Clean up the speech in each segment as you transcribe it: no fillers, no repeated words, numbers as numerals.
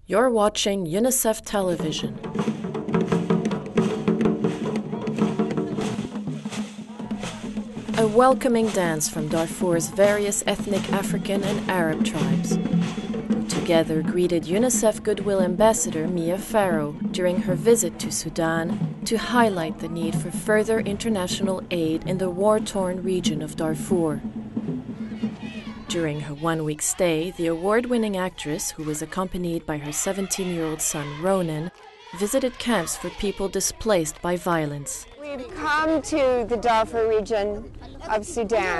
You're watching UNICEF television. A welcoming dance from Darfur's various ethnic African and Arab tribes, who together greeted UNICEF Goodwill Ambassador Mia Farrow during her visit to Sudan to highlight the need for further international aid in the war-torn region of Darfur. During her one-week stay, the award-winning actress, who was accompanied by her 17-year-old son Ronan, visited camps for people displaced by violence. We've come to the Darfur region of Sudan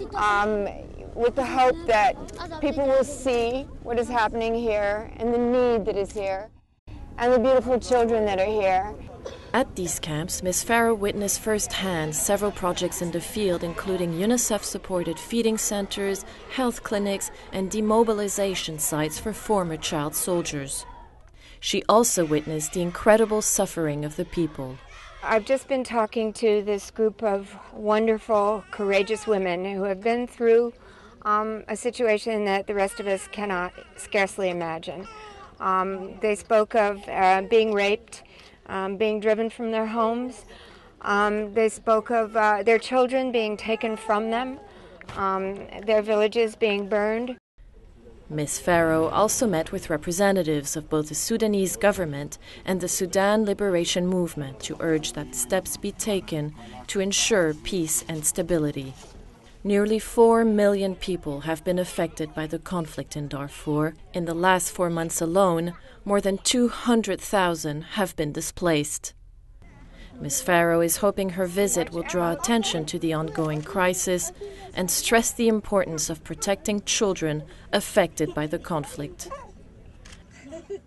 with the hope that people will see what is happening here and the need that is here and the beautiful children that are here. At these camps, Ms. Farrow witnessed firsthand several projects in the field, including UNICEF-supported feeding centers, health clinics, and demobilization sites for former child soldiers. She also witnessed the incredible suffering of the people. I've just been talking to this group of wonderful, courageous women who have been through a situation that the rest of us cannot scarcely imagine. They spoke of being raped, being driven from their homes. They spoke of their children being taken from them, their villages being burned. Ms. Farrow also met with representatives of both the Sudanese government and the Sudan Liberation Movement to urge that steps be taken to ensure peace and stability. Nearly 4 million people have been affected by the conflict in Darfur. In the last 4 months alone, more than 200,000 have been displaced. Ms. Farrow is hoping her visit will draw attention to the ongoing crisis and stress the importance of protecting children affected by the conflict.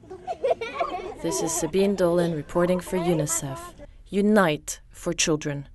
This is Sabine Dolan reporting for UNICEF. Unite for children.